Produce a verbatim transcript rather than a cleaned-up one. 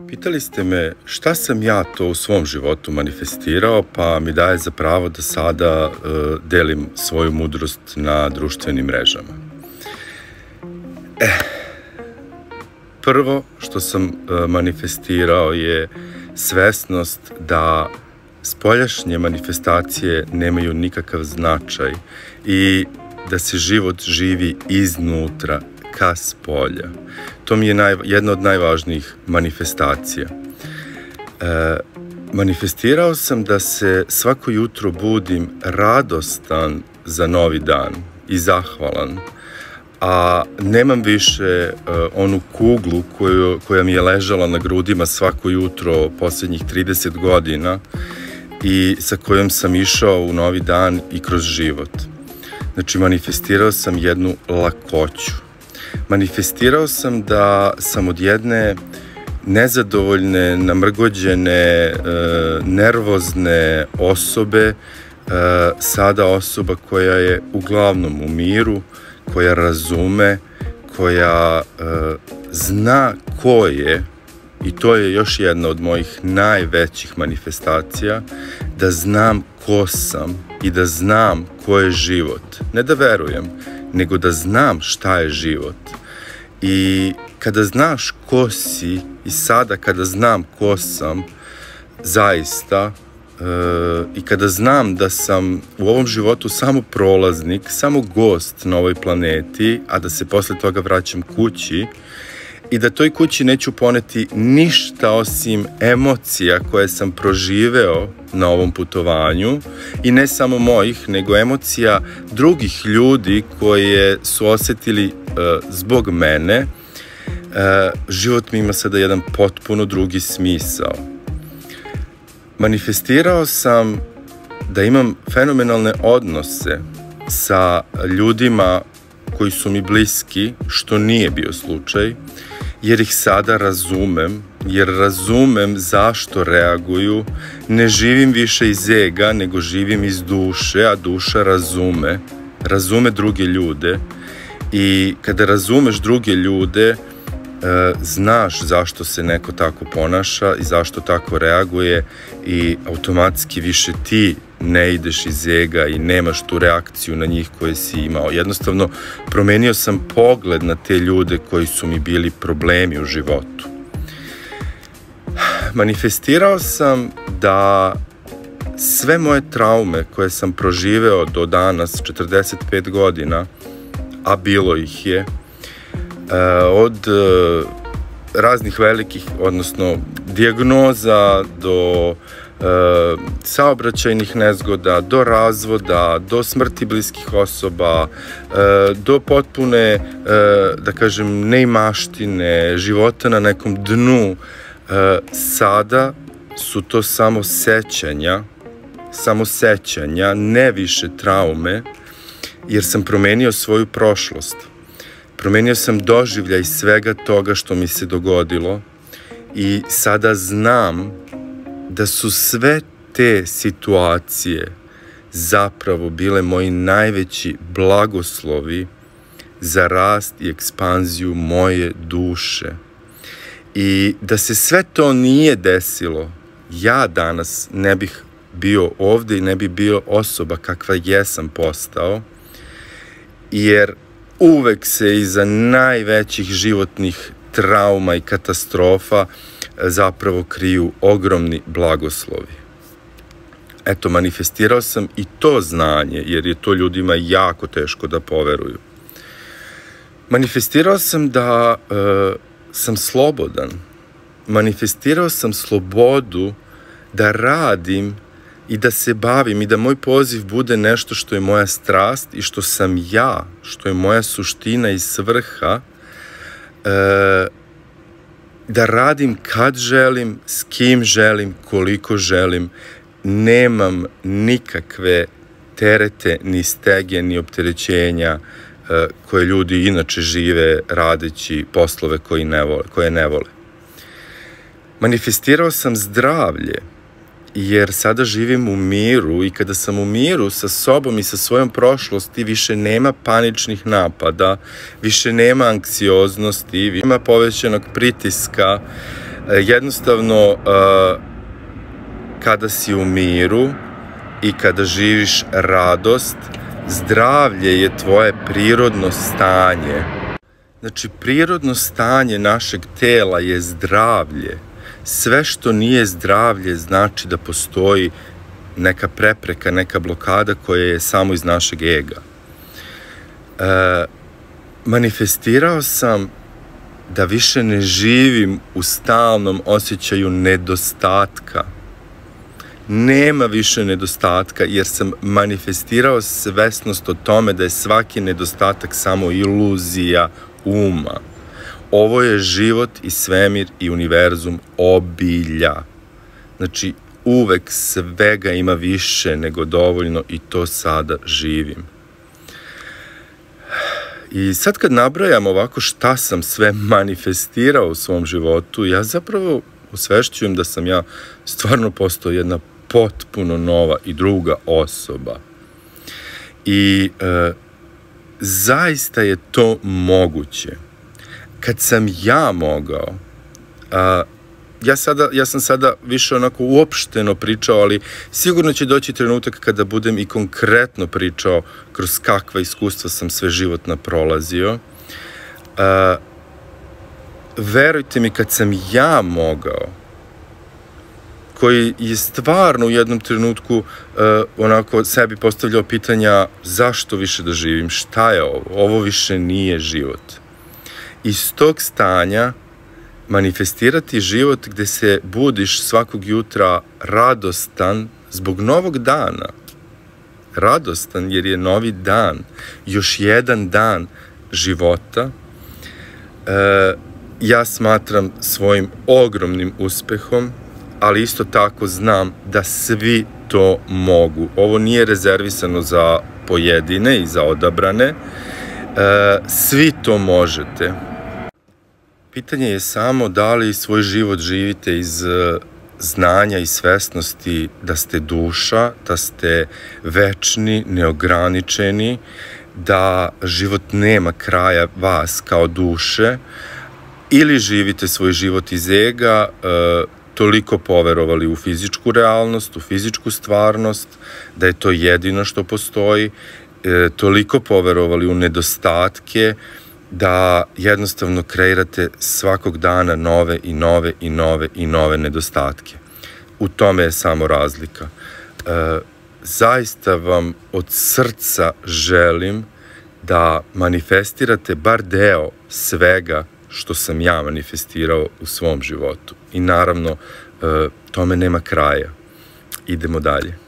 Pitali ste me šta sam ja to u svom životu manifestirao, pa mi daje za pravo da sada e, delim svoju mudrost na društvenim mrežama. Eh, prvo što sam e, manifestirao je svesnost da spoljašnje manifestacije nemaju nikakav značaj i da se život živi iznutra, ka spolja. To mi je naj, jedna od najvažnijih manifestacija. E, manifestirao sam da se svako jutro budim radostan za novi dan i zahvalan, a nemam više e, onu kuglu koju, koja mi je ležala na grudima svako jutro posljednjih trideset godina i sa kojom sam išao u novi dan i kroz život. Znači, manifestirao sam jednu lakoću. Manifestirao sam da sam od jedne nezadovoljne, namrgođene, e, nervozne osobe e, sada osoba koja je uglavnom u miru, koja razume, koja e, zna ko je, i to je još jedna od mojih najvećih manifestacija, da znam ko sam i da znam ko je život. Ne da verujem, nego da znam šta je život. I kada znaš ko si, i sada kada znam ko sam, zaista, e, i kada znam da sam u ovom životu samo prolaznik, samo gost na ovoj planeti, a da se posle toga vraćam kući, i da toj kući neću poneti ništa osim emocija koje sam proživeo na ovom putovanju, i ne samo mojih, nego emocija drugih ljudi koje su osetili uh, zbog mene, uh, život mi ima sada jedan potpuno drugi smisao. Manifestirao sam da imam fenomenalne odnose sa ljudima koji su mi bliski, što nije bio slučaj, jer ih sada razumem, jer razumem zašto reaguju. Ne živim više iz ega, nego živim iz duše, a duša razume, razume druge ljude, i kada razumeš druge ljude, e, znaš zašto se neko tako ponaša i zašto tako reaguje, i automatski više ti ne ideš iz ega i nemaš tu reakciju na njih koje si imao. Jednostavno, promenio sam pogled na te ljude koji su mi bili problemi u životu. Manifestirao sam da sve moje traume koje sam proživeo do danas, četrdeset pet godina, a bilo ih je, od raznih velikih, odnosno dijagnoza, do Uh, saobraćajnih nezgoda, do razvoda, do smrti bliskih osoba, uh, do potpune, uh, da kažem, neimaštine, života na nekom dnu, uh, sada su to samo sećanja, samo sećanja, ne više traume, jer sam promenio svoju prošlost. Promenio sam doživljaj svega toga što mi se dogodilo, i sada znam da su sve te situacije zapravo bile moji najveći blagoslovi za rast i ekspanziju moje duše. I da se sve to nije desilo, ja danas ne bih bio ovde i ne bih bio osoba kakva jesam postao, jer uvek se iza najvećih životnih trauma i katastrofa zapravo kriju ogromni blagoslovi. Eto, manifestirao sam i to znanje, jer je to ljudima jako teško da poveruju. Manifestirao sam da e, sam slobodan. Manifestirao sam slobodu da radim i da se bavim, i da moj poziv bude nešto što je moja strast i što sam ja, što je moja suština i svrha, e, da radim kad želim, s kim želim, koliko želim. Nemam nikakve terete, ni stege, ni opterećenja e, koje ljudi inače žive radeći poslove koji ne vole, koje ne vole. Manifestirao sam zdravlje, jer sada živim u miru, i kada sam u miru sa sobom i sa svojom prošlosti, više nema paničnih napada, više nema anksioznosti, nema povećanog pritiska, Jednostavno, kada si u miru i kada živiš radost, zdravlje je tvoje prirodno stanje. Znači, prirodno stanje našeg tela je zdravlje. Sve što nije zdravlje znači da postoji neka prepreka, neka blokada koja je samo iz našeg ega. E, manifestirao sam da više ne živim u stalnom osjećaju nedostatka. Nema više nedostatka jer sam manifestirao svesnost o tome da je svaki nedostatak samo iluzija uma. Ovo je život i svemir i univerzum obilja. Znači, uvek svega ima više nego dovoljno i to sada živim. I sad kad nabrajam ovako šta sam sve manifestirao u svom životu, ja zapravo osvešćujem da sam ja stvarno postao jedna potpuno nova i druga osoba. I e, zaista je to moguće. Kad sam ja mogao, a, ja, sada, ja sam sada više onako uopšteno pričao, ali sigurno će doći trenutak kada budem i konkretno pričao kroz kakva iskustva sam sve životno prolazio. A, verujte mi, kad sam ja mogao, koji je stvarno u jednom trenutku uh, onako sebi postavljao pitanja zašto više da živim, šta je ovo, ovo više nije život. Iz tog stanja manifestirati život gde se budiš svakog jutra radostan zbog novog dana. Radostan jer je novi dan, još jedan dan života. Uh, ja smatram svojim ogromnim uspehom, ali isto tako znam da svi to mogu. Ovo nije rezervisano za pojedine i za odabrane. E, svi to možete. Pitanje je samo da li svoj život živite iz znanja i svesnosti da ste duša, da ste večni, neograničeni, da život nema kraja vas kao duše, ili živite svoj život iz ega, e, toliko poverovali u fizičku realnost, u fizičku stvarnost, da je to jedino što postoji, e, toliko poverovali u nedostatke, da jednostavno kreirate svakog dana nove i nove i nove i nove nedostatke. U tome je samo razlika. E, zaista vam od srca želim da manifestirate bar deo svega što sam ja manifestirao u svom životu. I naravno, tome nema kraja. Idemo dalje.